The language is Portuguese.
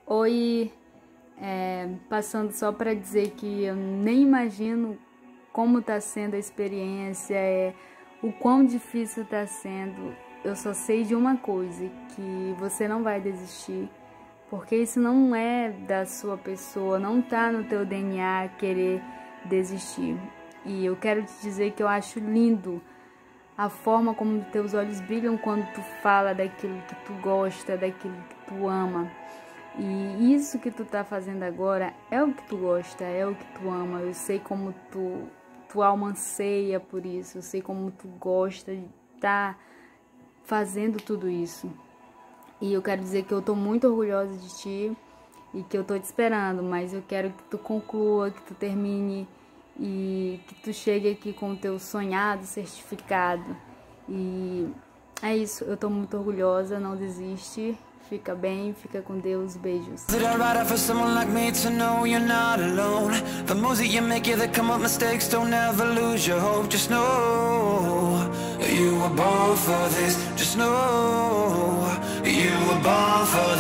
Oi, passando só para dizer que eu nem imagino como está sendo a experiência, o quão difícil está sendo. Eu só sei de uma coisa, que você não vai desistir, porque isso não é da sua pessoa, não tá no teu DNA querer desistir. E eu quero te dizer que eu acho lindo a forma como teus olhos brilham quando tu fala daquilo que tu gosta, daquilo que tu ama. E isso que tu tá fazendo agora é o que tu gosta, é o que tu ama. Eu sei como tua alma anseia por isso, eu sei como tu gosta de estar fazendo tudo isso. E eu quero dizer que eu tô muito orgulhosa de ti e que eu tô te esperando, mas eu quero que tu conclua, que tu termine e que tu chegue aqui com o teu sonhado certificado. E é isso, eu tô muito orgulhosa, não desiste. Fica bem, fica com Deus, beijos. You were born for this, just know you were born for